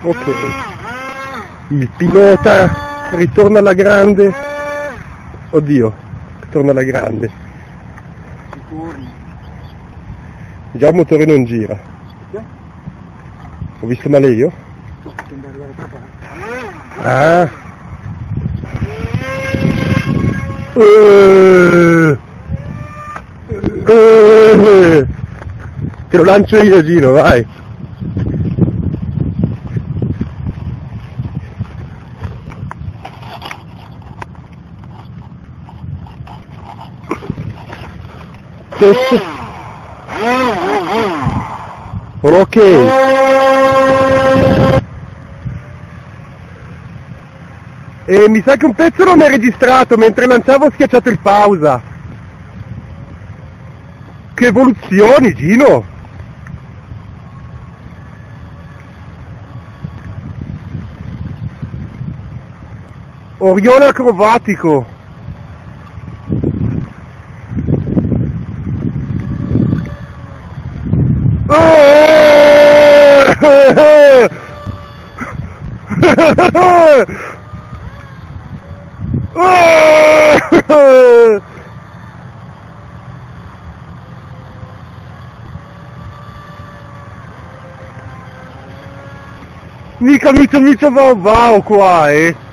Ok, il pilota ritorna alla grande. Oddio, torna alla grande. Già il motore non gira. Ho visto male io? Ah. Te lo lancio io, Gino, vai. Ok. E mi sa che un pezzo non è registrato, mentre lanciavo ho schiacciato il pausa. Che evoluzioni, Gino! Orione acrobatico! Mica micio wow qua,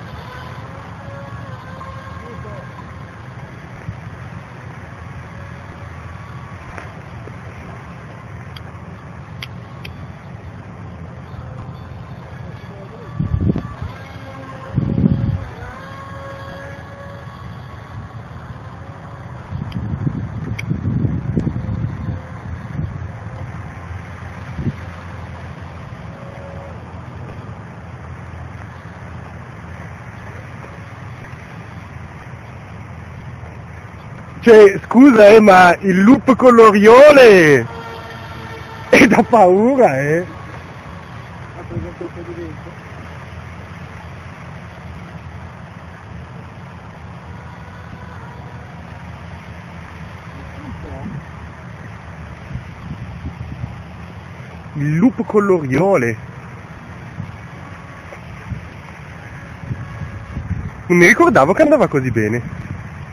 Cioè, scusa, ma il loop con l'Oriole è da paura, Ha preso un colpo di vento? Il loop con l'Oriole. Non mi ricordavo che andava così bene.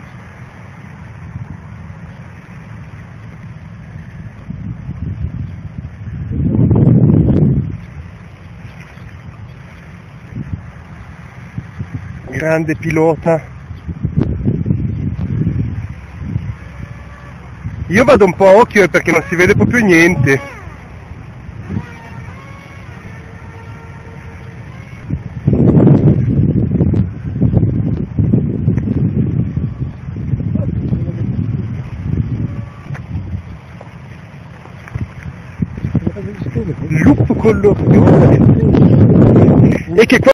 Grande pilota. Io vado un po' a occhio perché non si vede proprio niente. Lupo con l'ortione. E che